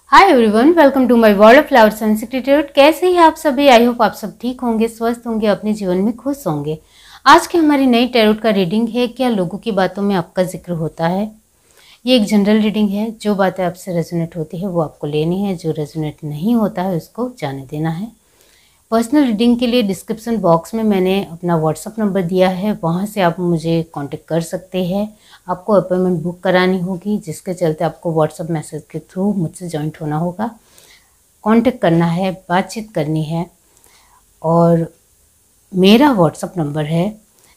Hi everyone, welcome to my world of flowers and secret. कैसे हैं आप सभी? आई होप आप सब ठीक होंगे, स्वस्थ होंगे, अपने जीवन में खुश होंगे। आज की हमारी नई टैरोट का रीडिंग है, क्या लोगों की बातों में आपका जिक्र होता है। ये एक जनरल रीडिंग है। जो बातें आपसे रेजोनेट होती है वो आपको लेनी है, जो रेजोनेट नहीं होता है उसको जाने देना है। पर्सनल रीडिंग के लिए डिस्क्रिप्शन बॉक्स में मैंने अपना व्हाट्सअप नंबर दिया है, वहाँ से आप मुझे कांटेक्ट कर सकते हैं। आपको अपॉइंटमेंट बुक करानी होगी, जिसके चलते आपको व्हाट्सअप मैसेज के थ्रू मुझसे जॉइंट होना होगा, कांटेक्ट करना है, बातचीत करनी है। और मेरा व्हाट्सअप नंबर है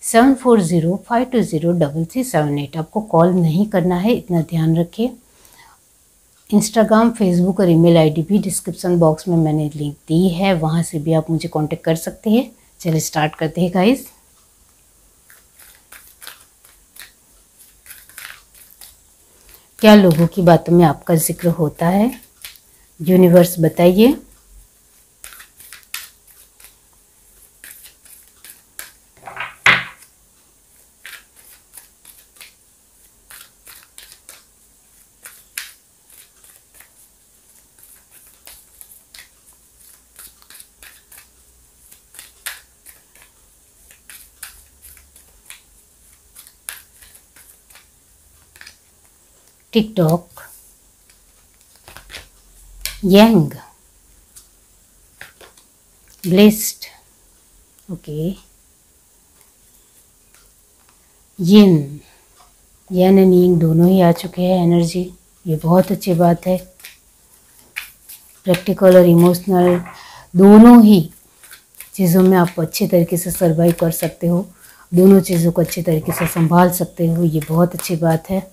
7405203378। आपको कॉल नहीं करना है, इतना ध्यान रखिए। इंस्टाग्राम, फेसबुक और ईमेल आईडी भी डिस्क्रिप्शन बॉक्स में मैंने लिंक दी है, वहाँ से भी आप मुझे कांटेक्ट कर सकते हैं। चलिए स्टार्ट करते हैं गाइस। क्या लोगों की बातों में आपका जिक्र होता है? यूनिवर्स बताइए। TikTok, young, blessed, okay, yin and yang दोनों ही आ चुके हैं एनर्जी। ये बहुत अच्छी बात है। प्रैक्टिकल और इमोशनल दोनों ही चीज़ों में आप अच्छे तरीके से सर्वाइव कर सकते हो, दोनों चीज़ों को अच्छे तरीके से संभाल सकते हो, ये बहुत अच्छी बात है।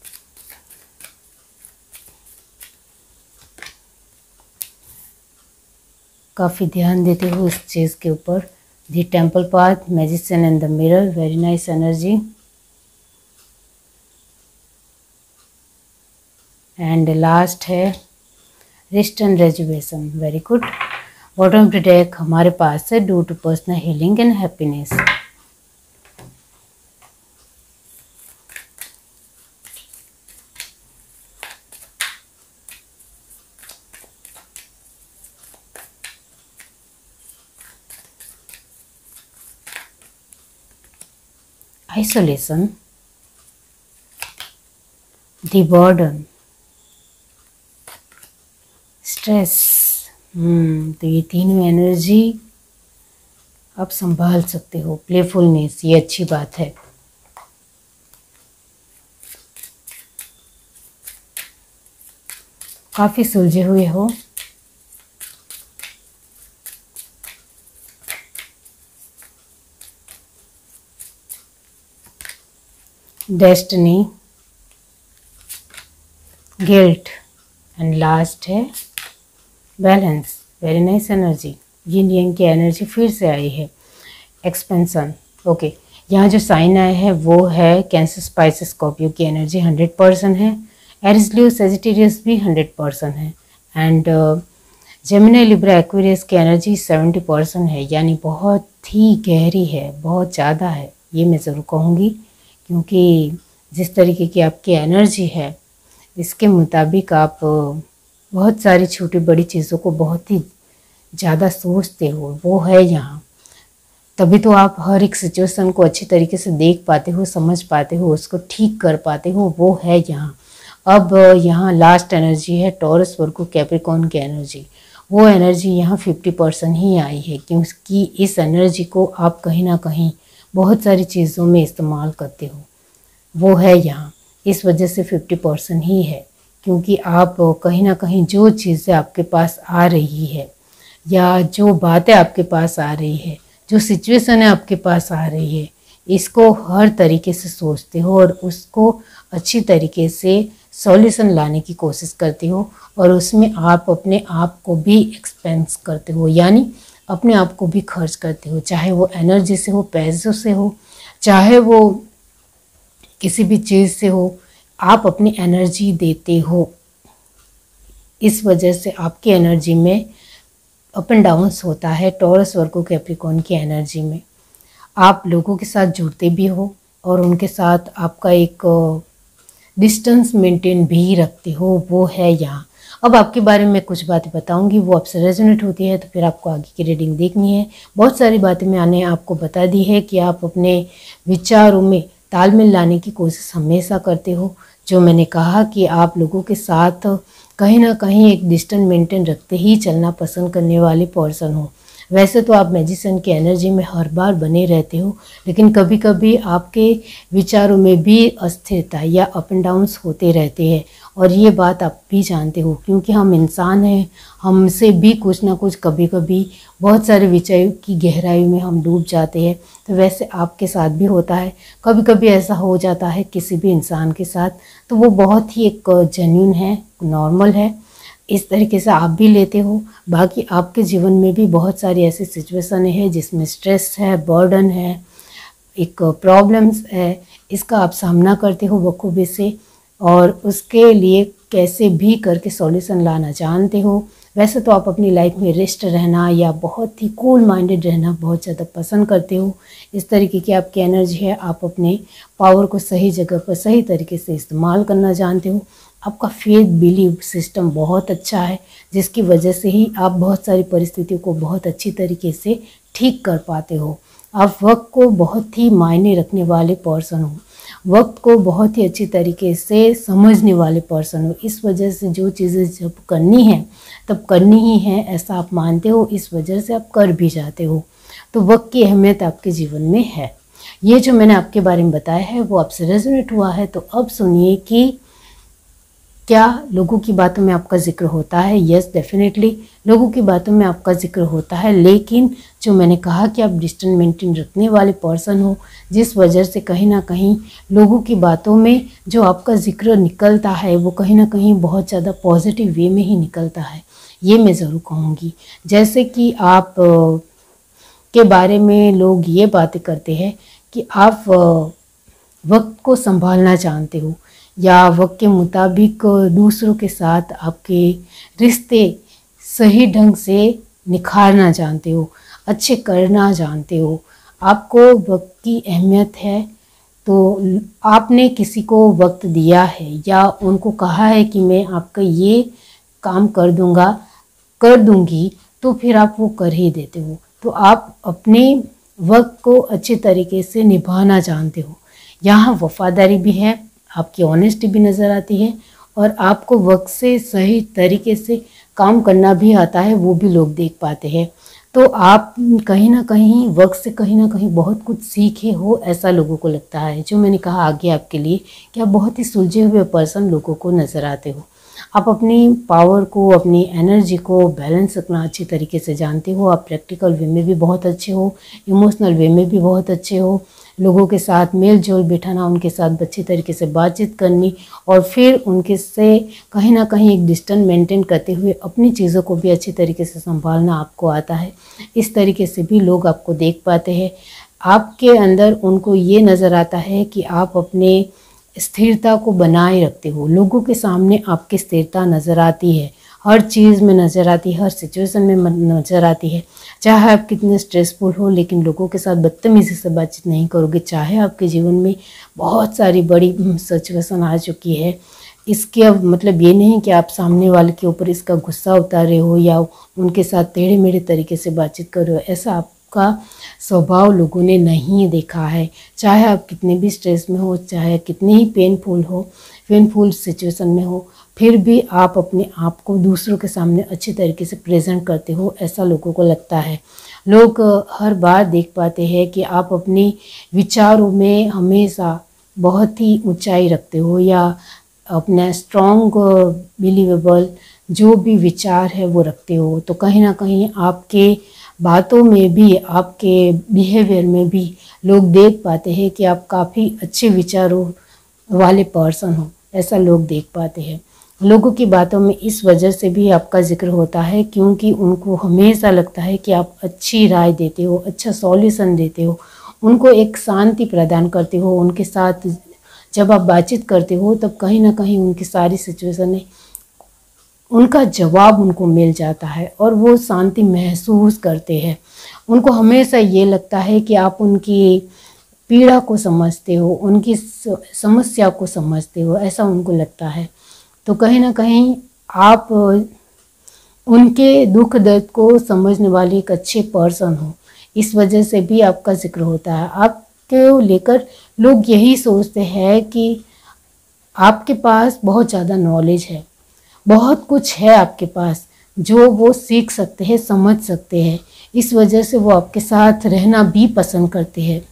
काफ़ी ध्यान देते हो इस चीज़ के ऊपर। The temple path, magician and the mirror, very nice energy. And last है rest and rejuvenation, very good. Bottom of the deck हमारे पास है due to personal healing and happiness. Isolation, the burden, stress. तो ये तीनों energy आप संभाल सकते हो। प्लेफुलनेस, ये अच्छी बात है। काफ़ी सुलझे हुए हो। डेस्टिनी, गिल्ट एंड लास्ट है balance, very nice energy. Yin yang की एनर्जी फिर से आई है। Expansion, okay. यहाँ जो साइन आए हैं वो है कैंसर, स्पाइसिस, स्कॉर्पियो की एनर्जी 100% है। एरिस, लियो, सेजिटेरियस भी 100% है। एंड जेमिनी, लिब्रा, एक्वेरियस की एनर्जी 70% है, यानी बहुत ही गहरी है, बहुत ज़्यादा है, ये मैं ज़रूर कहूँगी। क्योंकि जिस तरीके की आपकी एनर्जी है इसके मुताबिक आप बहुत सारी छोटी बड़ी चीज़ों को बहुत ही ज़्यादा सोचते हो, वो है यहाँ। तभी तो आप हर एक सिचुएशन को अच्छी तरीके से देख पाते हो, समझ पाते हो, उसको ठीक कर पाते हो, वो है यहाँ। अब यहाँ लास्ट एनर्जी है टॉरस, वर्गो, कैप्रिकॉर्न की एनर्जी। वो एनर्जी यहाँ 50% ही आई है, क्योंकि इस एनर्जी को आप कहीं ना कहीं बहुत सारी चीज़ों में इस्तेमाल करते हो, वो है यहाँ। इस वजह से 50% ही है, क्योंकि आप कहीं ना कहीं जो चीज़ें आपके पास आ रही है या जो बातें आपके पास आ रही है, जो सिचुएशन आपके पास आ रही है, इसको हर तरीके से सोचते हो और उसको अच्छी तरीके से सॉल्यूशन लाने की कोशिश करते हो। और उसमें आप अपने आप को भी एक्सपेंस करते हो, यानी अपने आप को भी खर्च करते हो, चाहे वो एनर्जी से हो, पैसों से हो, चाहे वो किसी भी चीज़ से हो, आप अपनी एनर्जी देते हो। इस वजह से आपकी एनर्जी में अप एंड डाउन्स होता है। टॉरस, वर्गो, कैप्रिकॉर्न की एनर्जी में आप लोगों के साथ जुड़ते भी हो और उनके साथ आपका एक डिस्टेंस मेंटेन भी रखते हो, वो है यहाँ। अब आपके बारे में कुछ बातें बताऊंगी, वो आपसे रेजोनेट होती है तो फिर आपको आगे की रीडिंग देखनी है। बहुत सारी बातें मैंने आपको बता दी है कि आप अपने विचारों में तालमेल लाने की कोशिश हमेशा करते हो। जो मैंने कहा कि आप लोगों के साथ कहीं ना कहीं एक डिस्टेंस मेंटेन रखते ही चलना पसंद करने वाले पर्सन हो। वैसे तो आप मैजिशियन की एनर्जी में हर बार बने रहते हो, लेकिन कभी कभी आपके विचारों में भी अस्थिरता या अप एंड डाउन्स होते रहते हैं, और ये बात आप भी जानते हो क्योंकि हम इंसान हैं। हमसे भी कुछ ना कुछ कभी कभी बहुत सारे विचारों की गहराई में हम डूब जाते हैं। तो वैसे आपके साथ भी होता है, कभी कभी ऐसा हो जाता है किसी भी इंसान के साथ, तो वो बहुत ही एक जेन्युइन है, नॉर्मल है, इस तरीके से आप भी लेते हो। बाकी आपके जीवन में भी बहुत सारी ऐसी सिचुएशन है जिसमें स्ट्रेस है, बर्डन है, एक प्रॉब्लम्स है, इसका आप सामना करते हो बखूबी से, और उसके लिए कैसे भी करके सॉल्यूशन लाना जानते हो। वैसे तो आप अपनी लाइफ में रेस्ट रहना या बहुत ही कूल माइंडेड रहना बहुत ज़्यादा पसंद करते हो। इस तरीके की आपकी एनर्जी है, आप अपने पावर को सही जगह पर सही तरीके से इस्तेमाल करना जानते हो। आपका फेथ बिलीव सिस्टम बहुत अच्छा है, जिसकी वजह से ही आप बहुत सारी परिस्थितियों को बहुत अच्छी तरीके से ठीक कर पाते हो। आप वक्त को बहुत ही मायने रखने वाले पर्सन हो, वक्त को बहुत ही अच्छी तरीके से समझने वाले पर्सन हो। इस वजह से जो चीज़ें जब करनी है तब करनी ही है, ऐसा आप मानते हो, इस वजह से आप कर भी जाते हो। तो वक्त की अहमियत आपके जीवन में है। ये जो मैंने आपके बारे में बताया है वो आपसे रेजोनेट हुआ है, तो अब सुनिए कि क्या लोगों की बातों में आपका जिक्र होता है। यस, डेफिनेटली लोगों की बातों में आपका जिक्र होता है, लेकिन जो मैंने कहा कि आप डिस्टेंस मेंटेन रखने वाले पर्सन हो, जिस वजह से कहीं ना कहीं लोगों की बातों में जो आपका जिक्र निकलता है वो कहीं ना कहीं बहुत ज़्यादा पॉजिटिव वे में ही निकलता है, ये मैं ज़रूर कहूँगी। जैसे कि आप के बारे में लोग ये बातें करते हैं कि आप वक्त को संभालना जानते हो, या वक्त के मुताबिक दूसरों के साथ आपके रिश्ते सही ढंग से निखारना जानते हो, अच्छे करना जानते हो। आपको वक्त की अहमियत है, तो आपने किसी को वक्त दिया है या उनको कहा है कि मैं आपका ये काम कर दूंगा, कर दूंगी, तो फिर आप वो कर ही देते हो। तो आप अपने वक्त को अच्छे तरीके से निभाना जानते हो। यहाँ वफादारी भी है, आपकी ऑनेस्टी भी नज़र आती है, और आपको वक्त से सही तरीके से काम करना भी आता है, वो भी लोग देख पाते हैं। तो आप कहीं ना कहीं वक्त से कहीं ना कहीं बहुत कुछ सीखे हो, ऐसा लोगों को लगता है। जो मैंने कहा आगे आपके लिए कि आप बहुत ही सुलझे हुए पर्सन लोगों को नज़र आते हो। आप अपनी पावर को, अपनी एनर्जी को बैलेंस रखना अच्छी तरीके से जानते हो। आप प्रैक्टिकल वे में भी बहुत अच्छे हो, इमोशनल वे में भी बहुत अच्छे हो। लोगों के साथ मेल जोल बिठाना, उनके साथ अच्छी तरीके से बातचीत करनी, और फिर उनके से कहीं ना कहीं एक डिस्टेंस मेंटेन करते हुए अपनी चीज़ों को भी अच्छी तरीके से संभालना आपको आता है। इस तरीके से भी लोग आपको देख पाते हैं। आपके अंदर उनको ये नज़र आता है कि आप अपने स्थिरता को बनाए रखते हो। लोगों के सामने आपकी स्थिरता नज़र आती है, हर चीज़ में नज़र आती है, हर सिचुएशन में नज़र आती है। चाहे आप कितने स्ट्रेसफुल हो, लेकिन लोगों के साथ बदतमीज़ी से बातचीत नहीं करोगे। चाहे आपके जीवन में बहुत सारी बड़ी सिचुएशन आ चुकी है, इसके अब मतलब ये नहीं कि आप सामने वाले के ऊपर इसका गुस्सा उतारे हो या उनके साथ टेढ़े मेढ़े तरीके से बातचीत कर रहे हो। ऐसा आपका स्वभाव लोगों ने नहीं देखा है। चाहे आप कितने भी स्ट्रेस में हो, चाहे कितने ही पेनफुल सिचुएशन में हो, फिर भी आप अपने आप को दूसरों के सामने अच्छी तरीके से प्रेजेंट करते हो, ऐसा लोगों को लगता है। लोग हर बार देख पाते हैं कि आप अपने विचारों में हमेशा बहुत ही ऊंचाई रखते हो, या अपना स्ट्रॉन्ग बिलीवेबल जो भी विचार है वो रखते हो। तो कहीं ना कहीं आपके बातों में भी, आपके बिहेवियर में भी लोग देख पाते हैं कि आप काफ़ी अच्छे विचारों वाले पर्सन हो, ऐसा लोग देख पाते हैं। लोगों की बातों में इस वजह से भी आपका जिक्र होता है क्योंकि उनको हमेशा लगता है कि आप अच्छी राय देते हो, अच्छा सॉल्यूशन देते हो, उनको एक शांति प्रदान करते हो। उनके साथ जब आप बातचीत करते हो तब कहीं ना कहीं उनकी सारी सिचुएशन उनका जवाब उनको मिल जाता है और वो शांति महसूस करते हैं। उनको हमेशा ये लगता है कि आप उनकी पीड़ा को समझते हो, उनकी समस्या को समझते हो, ऐसा उनको लगता है। तो कहीं ना कहीं आप उनके दुख दर्द को समझने वाले एक अच्छे पर्सन हो, इस वजह से भी आपका जिक्र होता है। आपको लेकर लोग यही सोचते हैं कि आपके पास बहुत ज़्यादा नॉलेज है, बहुत कुछ है आपके पास जो वो सीख सकते हैं, समझ सकते हैं, इस वजह से वो आपके साथ रहना भी पसंद करते हैं।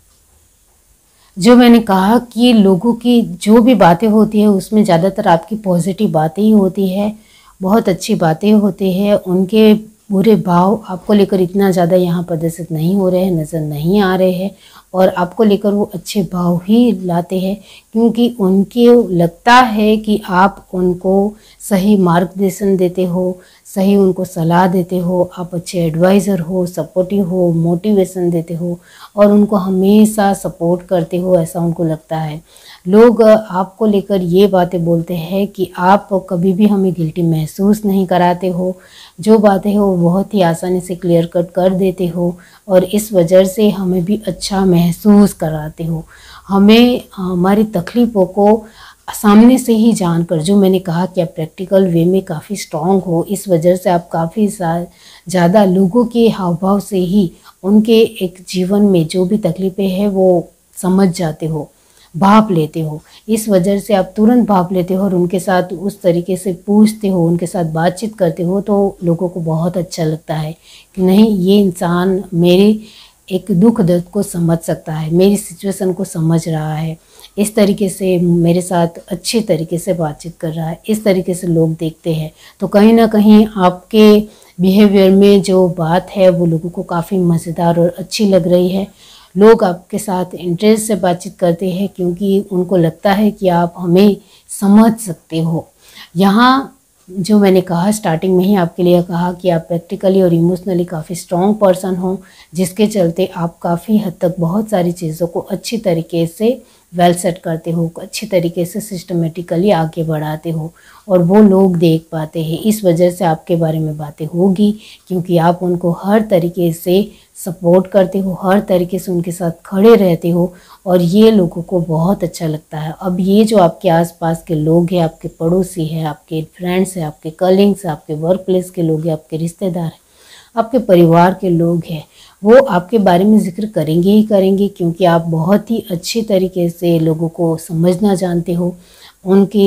जो मैंने कहा कि लोगों की जो भी बातें होती है उसमें ज़्यादातर आपकी पॉजिटिव बातें ही होती है, बहुत अच्छी बातें होती हैं। उनके बुरे भाव आपको लेकर इतना ज़्यादा यहाँ प्रदर्शित नहीं हो रहे हैं, नज़र नहीं आ रहे हैं, और आपको लेकर वो अच्छे भाव ही लाते हैं, क्योंकि उनके लगता है कि आप उनको सही मार्गदर्शन देते हो, सही उनको सलाह देते हो, आप अच्छे एडवाइज़र हो, सपोर्टिव हो, मोटिवेशन देते हो और उनको हमेशा सपोर्ट करते हो, ऐसा उनको लगता है। लोग आपको लेकर ये बातें बोलते हैं कि आप कभी भी हमें गिल्टी महसूस नहीं कराते हो, जो बातें हो वो बहुत ही आसानी से क्लियर कट कर देते हो और इस वजह से हमें भी अच्छा महसूस कराते हो। हमें हमारी तकलीफ़ों को सामने से ही जानकर, जो मैंने कहा कि आप प्रैक्टिकल वे में काफ़ी स्ट्रॉन्ग हो, इस वजह से आप काफ़ी ज़्यादा लोगों के हाव भाव से ही उनके एक जीवन में जो भी तकलीफ़ें हैं वो समझ जाते हो, भाप लेते हो। इस वजह से आप तुरंत भाप लेते हो और उनके साथ उस तरीके से पूछते हो, उनके साथ बातचीत करते हो, तो लोगों को बहुत अच्छा लगता है कि नहीं, ये इंसान मेरे एक दुख दर्द को समझ सकता है, मेरी सिचुएशन को समझ रहा है, इस तरीके से मेरे साथ अच्छे तरीके से बातचीत कर रहा है, इस तरीके से लोग देखते हैं। तो कहीं ना कहीं आपके बिहेवियर में जो बात है वो लोगों को काफ़ी मज़ेदार और अच्छी लग रही है। लोग आपके साथ इंटरेस्ट से बातचीत करते हैं क्योंकि उनको लगता है कि आप हमें समझ सकते हो। यहाँ जो मैंने कहा स्टार्टिंग में ही आपके लिए कहा कि आप प्रैक्टिकली और इमोशनली काफ़ी स्ट्रॉन्ग पर्सन हो, जिसके चलते आप काफ़ी हद तक बहुत सारी चीज़ों को अच्छी तरीके से वेल सेट करते हो, अच्छी तरीके से सिस्टमेटिकली आगे बढ़ाते हो और वो लोग देख पाते हैं। इस वजह से आपके बारे में बातें होगी क्योंकि आप उनको हर तरीके से सपोर्ट करते हो, हर तरीके से उनके साथ खड़े रहते हो और ये लोगों को बहुत अच्छा लगता है। अब ये जो आपके आसपास के लोग हैं, आपके पड़ोसी हैं, आपके फ्रेंड्स हैं, आपके कलीग्स हैं, आपके वर्क प्लेस के लोग हैं, आपके रिश्तेदार हैं, आपके परिवार के लोग हैं, वो आपके बारे में जिक्र करेंगे ही करेंगे क्योंकि आप बहुत ही अच्छे तरीके से लोगों को समझना जानते हो, उनके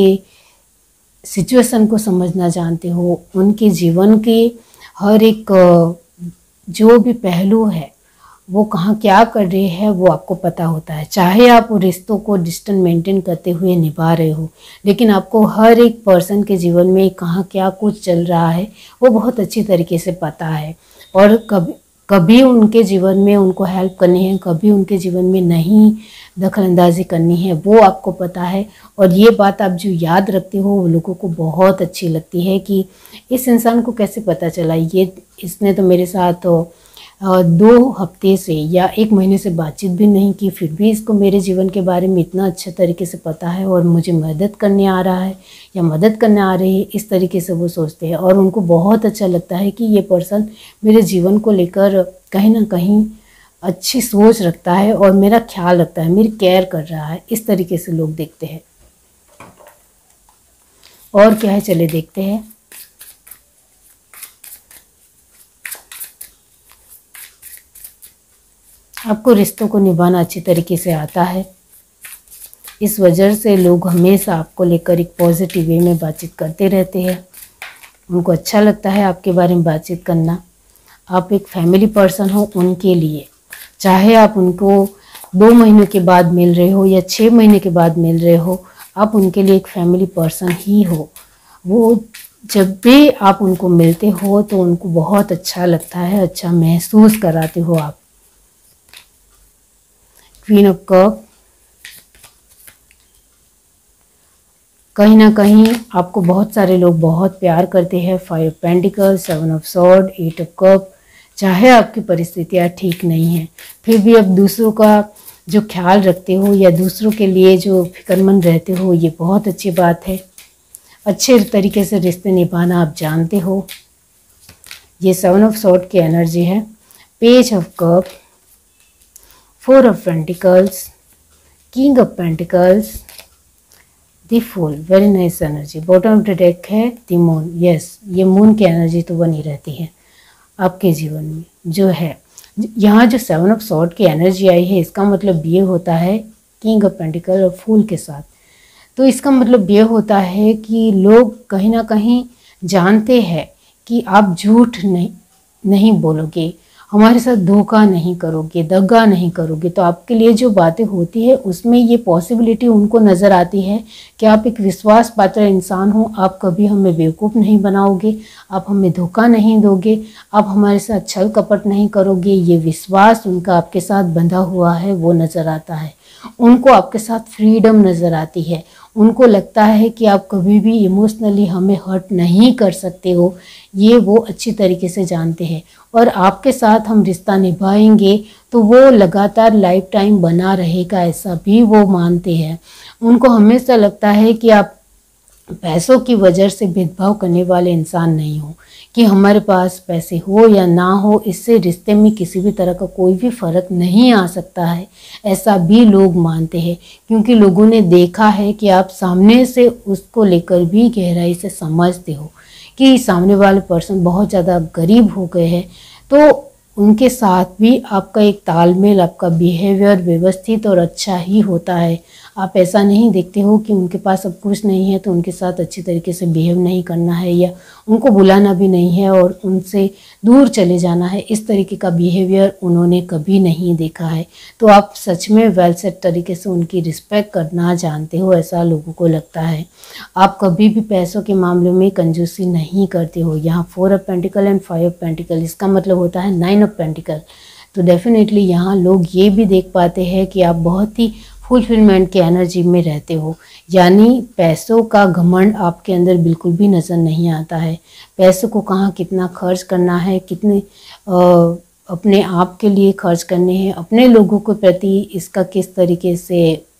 सिचुएशन को समझना जानते हो, उनके जीवन के हर एक जो भी पहलू है वो कहाँ क्या कर रहे हैं वो आपको पता होता है। चाहे आप रिश्तों को डिस्टेंस मेंटेन करते हुए निभा रहे हो, लेकिन आपको हर एक पर्सन के जीवन में कहाँ क्या कुछ चल रहा है वो बहुत अच्छी तरीके से पता है और कभी उनके जीवन में उनको हेल्प करनी है, कभी उनके जीवन में नहीं दखलंदाजी करनी है, वो आपको पता है। और ये बात आप जो याद रखते हो वो लोगों को बहुत अच्छी लगती है कि इस इंसान को कैसे पता चला, ये इसने तो मेरे साथ 2 हफ्ते से या 1 महीने से बातचीत भी नहीं की, फिर भी इसको मेरे जीवन के बारे में इतना अच्छे तरीके से पता है और मुझे मदद करने आ रहा है या मदद करने आ रही है, इस तरीके से वो सोचते हैं। और उनको बहुत अच्छा लगता है कि ये पर्सन मेरे जीवन को लेकर कहीं ना कहीं अच्छी सोच रखता है और मेरा ख्याल रखता है, मेरी केयर कर रहा है, इस तरीके से लोग देखते हैं। और क्या है, चले देखते हैं। आपको रिश्तों को निभाना अच्छी तरीके से आता है, इस वजह से लोग हमेशा आपको लेकर एक पॉजिटिव वे में बातचीत करते रहते हैं। उनको अच्छा लगता है आपके बारे में बातचीत करना। आप एक फैमिली पर्सन हो उनके लिए, चाहे आप उनको 2 महीने के बाद मिल रहे हो या 6 महीने के बाद मिल रहे हो, आप उनके लिए एक फैमिली पर्सन ही हो। वो जब भी आप उनको मिलते हो तो उनको बहुत अच्छा लगता है, अच्छा महसूस कराते हो आप। क्वीन ऑफ कप, कहीं ना कहीं आपको बहुत सारे लोग बहुत प्यार करते हैं। 5 of pentacle, 7 of sword, 8 of cup. चाहे आपकी परिस्थितियाँ ठीक नहीं हैं, फिर भी आप दूसरों का जो ख्याल रखते हो या दूसरों के लिए जो फिक्रमंद रहते हो, ये बहुत अच्छी बात है। अच्छे तरीके से रिश्ते निभाना आप जानते हो। ये 7 ऑफ सॉर्ड की एनर्जी है। Page of cup, 4 of pentacles, king of pentacles, the fool, very nice energy. Bottom of the deck है द मून। यस, ये मून की एनर्जी तो बनी रहती है आपके जीवन में जो है। यहाँ जो 7 ऑफ सॉर्ड की एनर्जी आई है, इसका मतलब ये होता है किंग ऑफ पेंटिकल और फूल के साथ। तो इसका मतलब ये होता है कि लोग कहीं ना कहीं जानते हैं कि आप झूठ नहीं बोलोगे, हमारे साथ धोखा नहीं करोगे, दगा नहीं करोगे, तो आपके लिए जो बातें होती है उसमें ये पॉसिबिलिटी उनको नज़र आती है कि आप एक विश्वास पात्र इंसान हो, आप कभी हमें बेवकूफ़ नहीं बनाओगे, आप हमें धोखा नहीं दोगे, आप हमारे साथ छल कपट नहीं करोगे। ये विश्वास उनका आपके साथ बंधा हुआ है वो नज़र आता है। उनको आपके साथ फ्रीडम नज़र आती है। उनको लगता है कि आप कभी भी इमोशनली हमें हर्ट नहीं कर सकते हो, ये वो अच्छी तरीके से जानते हैं। और आपके साथ हम रिश्ता निभाएंगे तो वो लगातार लाइफ टाइम बना रहेगा, ऐसा भी वो मानते हैं। उनको हमेशा लगता है कि आप पैसों की वजह से भेदभाव करने वाले इंसान नहीं हो, कि हमारे पास पैसे हो या ना हो, इससे रिश्ते में किसी भी तरह का कोई भी फ़र्क नहीं आ सकता है, ऐसा भी लोग मानते हैं। क्योंकि लोगों ने देखा है कि आप सामने से उसको लेकर भी गहराई से समझते हो कि सामने वाले पर्सन बहुत ज़्यादा गरीब हो गए हैं, तो उनके साथ भी आपका एक तालमेल, आपका बिहेवियर व्यवस्थित और अच्छा ही होता है। आप ऐसा नहीं देखते हो कि उनके पास अब कुछ नहीं है तो उनके साथ अच्छी तरीके से बिहेव नहीं करना है या उनको बुलाना भी नहीं है और उनसे दूर चले जाना है। इस तरीके का बिहेवियर उन्होंने कभी नहीं देखा है। तो आप सच में वेल सेट तरीके से उनकी रिस्पेक्ट करना जानते हो, ऐसा लोगों को लगता है। आप कभी भी पैसों के मामले में कंजूसी नहीं करते हो। यहाँ 4 of pentacle and 5 of pentacle, इसका मतलब होता है 9 ऑफ पेंटिकल। तो डेफिनेटली यहाँ लोग ये भी देख पाते हैं कि आप बहुत ही फुलफिलमेंट की एनर्जी में रहते हो, यानी पैसों का घमंड आपके अंदर बिल्कुल भी नज़र नहीं आता है। पैसों को कहाँ कितना खर्च करना है, कितने अपने आप के लिए खर्च करने हैं, अपने लोगों के प्रति इसका किस तरीके से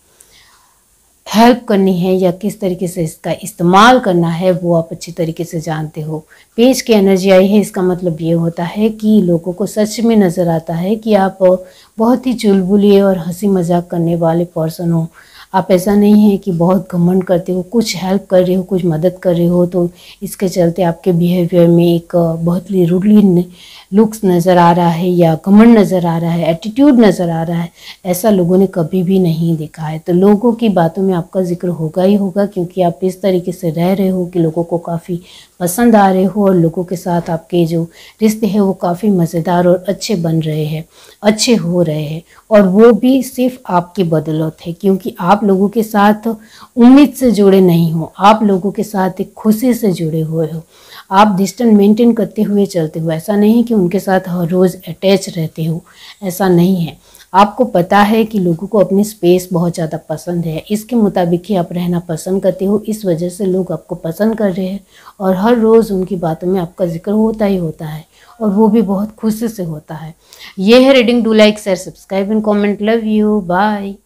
हेल्प करनी है या किस तरीके से इसका इस्तेमाल करना है, वो आप अच्छी तरीके से जानते हो। पेज की एनर्जी आई है, इसका मतलब ये होता है कि लोगों को सच में नज़र आता है कि आप बहुत ही चुलबुली और हंसी मजाक करने वाले पर्सन हो। आप ऐसा नहीं है कि बहुत घमंड करते हो, कुछ हेल्प कर रहे हो, कुछ मदद कर रहे हो तो इसके चलते आपके बिहेवियर में एक बहुत ही रूडली लुक्स नज़र आ रहा है या घमंड नज़र आ रहा है, एटीट्यूड नज़र आ रहा है, ऐसा लोगों ने कभी भी नहीं देखा है। तो लोगों की बातों में आपका जिक्र होगा ही होगा, क्योंकि आप इस तरीके से रह रहे हो कि लोगों को काफ़ी पसंद आ रहे हो और लोगों के साथ आपके जो रिश्ते हैं वो काफ़ी मज़ेदार और अच्छे बन रहे हैं, अच्छे हो रहे हैं। और वो भी सिर्फ आपकी बदौलत है, क्योंकि आप लोगों के साथ उम्मीद से जुड़े नहीं हो, आप लोगों के साथ एक खुशी से जुड़े हुए हो। आप डिस्टेंस मेंटेन करते हुए चलते हो, ऐसा नहीं कि उनके साथ हर रोज़ अटैच रहते हो, ऐसा नहीं है। आपको पता है कि लोगों को अपनी स्पेस बहुत ज़्यादा पसंद है, इसके मुताबिक ही आप रहना पसंद करते हो, इस वजह से लोग आपको पसंद कर रहे हैं और हर रोज़ उनकी बातों में आपका जिक्र होता ही होता है और वो भी बहुत खुशी से होता है। ये है reading. Do like, share, subscribe and comment. Love you, bye.